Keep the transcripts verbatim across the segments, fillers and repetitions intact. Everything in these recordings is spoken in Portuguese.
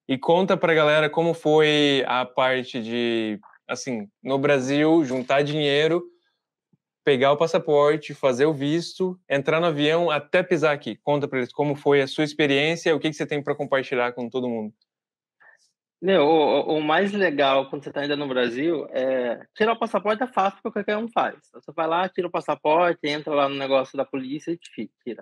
E conta pra galera como foi a parte de, assim, no Brasil, juntar dinheiro, pegar o passaporte, fazer o visto, entrar no avião até pisar aqui. Conta pra eles como foi a sua experiência, o que que você tem pra compartilhar com todo mundo. Meu, o, o mais legal quando você está ainda no Brasil é tirar o passaporte é fácil porque qualquer um faz. Você vai lá, tira o passaporte, entra lá no negócio da polícia e te tira.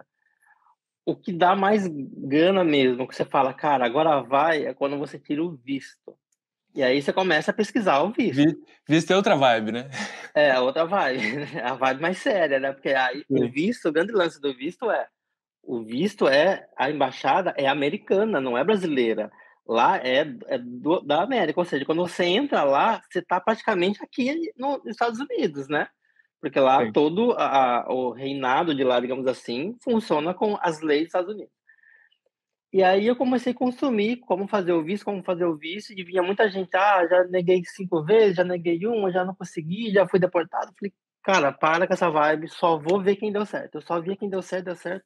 O que dá mais gana mesmo, que você fala, cara, agora vai, é quando você tira o visto. E aí você começa a pesquisar o visto. Vi- Visto é outra vibe, né? É, a outra vibe, a vibe mais séria, né? Porque aí o Sim. visto, o grande lance do visto é o visto é, a embaixada é americana, não é brasileira. Lá é, é do, da América, ou seja, quando você entra lá, você está praticamente aqui no, nos Estados Unidos, né? Porque lá Sim. todo a, a, o reinado de lá, digamos assim, funciona com as leis dos Estados Unidos. E aí eu comecei a consumir como fazer o visto, como fazer o visto, e vinha muita gente, ah, já neguei cinco vezes, já neguei uma, já não consegui, já fui deportado. Falei, cara, para com essa vibe, só vou ver quem deu certo. Eu só via quem deu certo, deu certo.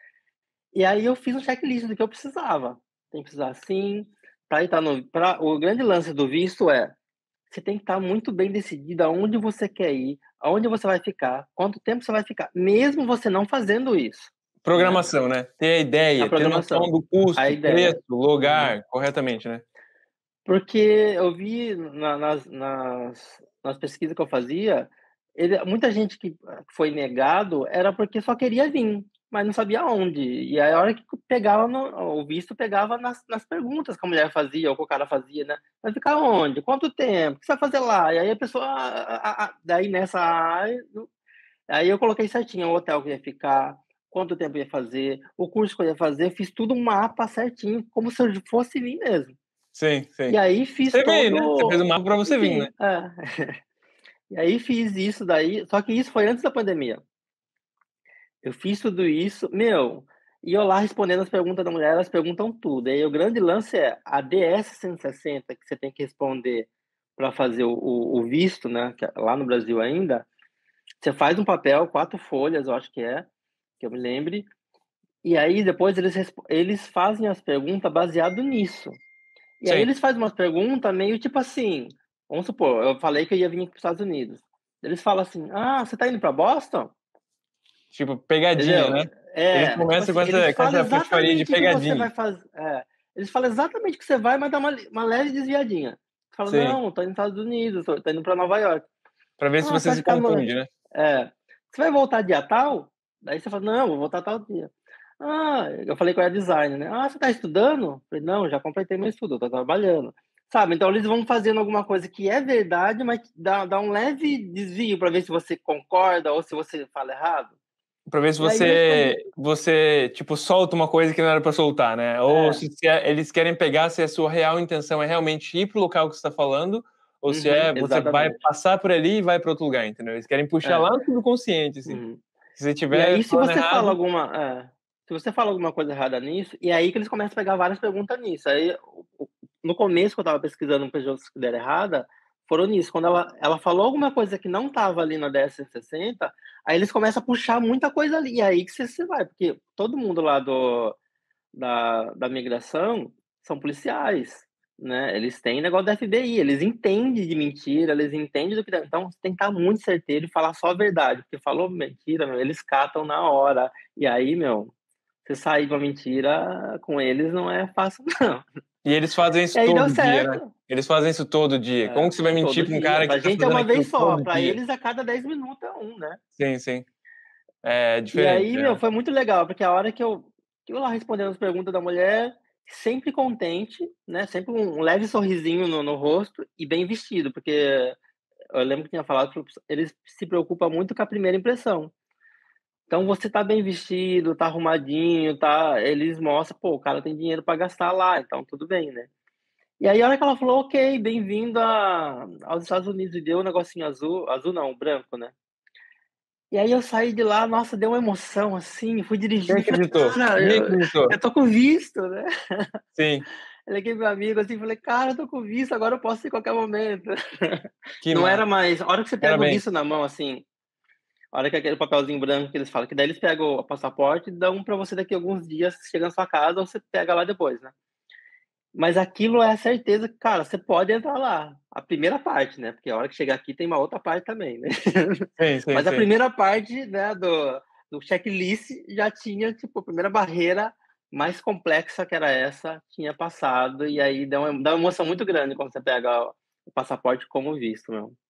E aí eu fiz um checklist do que eu precisava. Tem que precisar sim, para estar no, pra, o grande lance do visto é, você tem que estar muito bem decidido aonde você quer ir, aonde você vai ficar, quanto tempo você vai ficar, mesmo você não fazendo isso, né? Programação, né? Ter a A ideia, ter noção programação, do a custo, ideia. preço, Uhum. lugar, corretamente, né? Porque eu vi na, nas, nas, nas pesquisas que eu fazia, ele, muita gente que foi negado era porque só queria vir, mas não sabia onde. E aí, a hora que pegava no, o visto, pegava nas, nas perguntas que a mulher fazia, ou que o cara fazia, né? Vai ficar onde? Quanto tempo? O que você vai fazer lá? E aí a pessoa, ah, ah, ah, daí nessa área, aí eu coloquei certinho o hotel que eu ia ficar, quanto tempo eu ia fazer, o curso que eu ia fazer, fiz tudo um mapa certinho, como se eu fosse mim mesmo. Sim, sim. E aí fiz Você veio, né? Você fez o todo, mapa pra você vir, né? enfim, é. E aí fiz isso daí, só que isso foi antes da pandemia. Eu fiz tudo isso, meu, e eu lá respondendo as perguntas da mulher, elas perguntam tudo. E aí o grande lance é a D S cento e sessenta que você tem que responder para fazer o, o, o visto, né, que é lá no Brasil ainda. Você faz um papel, quatro folhas, eu acho que é, que eu me lembre, e aí depois eles, eles fazem as perguntas baseado nisso. E aí Sim. eles fazem umas perguntas meio tipo assim, vamos supor, eu falei que eu ia vir aqui para os Estados Unidos. Eles falam assim, ah, você tá indo para Boston? Tipo, pegadinha, Entendeu? né? Eles É, tipo começam com assim, eles essa, com falam essa patifaria de exatamente o que você pegadinha. vai fazer. É, eles falam exatamente o que você vai, mas dá uma, uma leve desviadinha. Você fala, Sim. não, tô indo para os Estados Unidos, tô, tô indo para Nova York. Pra ver se Ah, você você vai se ficar no... confunde, né? É, você vai voltar dia tal? Daí você fala, não, vou voltar tal dia. Ah, eu falei que eu era designer, né? Ah, você tá estudando? Eu falei, não, já completei meu estudo, eu tô trabalhando. Sabe, então eles vão fazendo alguma coisa que é verdade, mas dá, dá um leve desvio para ver se você concorda ou se você fala errado. Pra ver se E aí eu respondi, você, você, tipo, solta uma coisa que não era pra soltar, né? Ou é, se, se é- eles querem pegar se a sua real intenção é realmente ir pro local que você tá falando, ou se uhum, é você vai exatamente. passar por ali e vai pra outro lugar, entendeu? Eles querem puxar É, lá no subconsciente, assim. uhum. Se você E estiver aí, se falando você fala errado, alguma, é, se você fala alguma coisa errada nisso, e aí que eles começam a pegar várias perguntas nisso. Aí, o- o- no começo, que eu estava pesquisando pessoas que deram errada, foram nisso. Quando ela, ela falou alguma coisa que não estava ali na D S cento e sessenta, aí eles começam a puxar muita coisa ali. E aí que você, você vai, porque todo mundo lá do, da, da migração são policiais, né? Eles têm negócio da F B I, eles entendem de mentira, eles entendem do que... Então, você tem que estar muito certeiro e falar só a verdade, porque falou mentira, meu, eles catam na hora. E aí, meu, você sair de uma mentira com eles não é fácil, não. e eles fazem E isso aí deu todo dia, né? certo. Eles fazem isso todo dia. Como É, que você vai mentir todo pra um dia. cara que Pra tá gente é fazendo uma aquilo vez só, todo pra dia? eles a cada dez minutos é um, né? Sim, sim. É E diferente, aí, né? meu, foi muito legal, porque a hora que eu, que eu lá respondendo as perguntas da mulher, sempre contente, né? Sempre um leve sorrisinho no, no rosto e bem vestido, porque eu lembro que tinha falado que eles se preocupam muito com a primeira impressão. Então, você tá bem vestido, tá arrumadinho, tá? Eles mostram, pô, o cara tem dinheiro para gastar lá, então tudo bem, né? E aí, a hora que ela falou, ok, bem-vindo a- aos Estados Unidos, e deu um negocinho azul, azul não, branco, né? E aí eu saí de lá, nossa, deu uma emoção assim, fui Quem dirigindo e falei, acreditou? cara, Ninguém eu, eu acreditou. tô com visto, né? Sim, Eu liguei pro meu amigo assim, falei, cara, eu tô com visto, agora eu posso ir em qualquer momento. que Não era massa. mais, a hora que você pega o Parabéns. visto na mão, assim, a hora que é aquele papelzinho branco que eles falam, que daí eles pegam o passaporte e dão pra você daqui a alguns dias, chega na sua casa, ou você pega lá depois, né? Mas aquilo é a certeza que, cara, você pode entrar lá. A primeira parte, né? Porque a hora que chegar aqui tem uma outra parte também, né? Sim, sim, Mas a sim. primeira parte, né, do, do checklist já tinha, tipo, a primeira barreira mais complexa que era essa, tinha passado, e aí dá uma, dá uma emoção muito grande quando você pega o passaporte como visto, meu.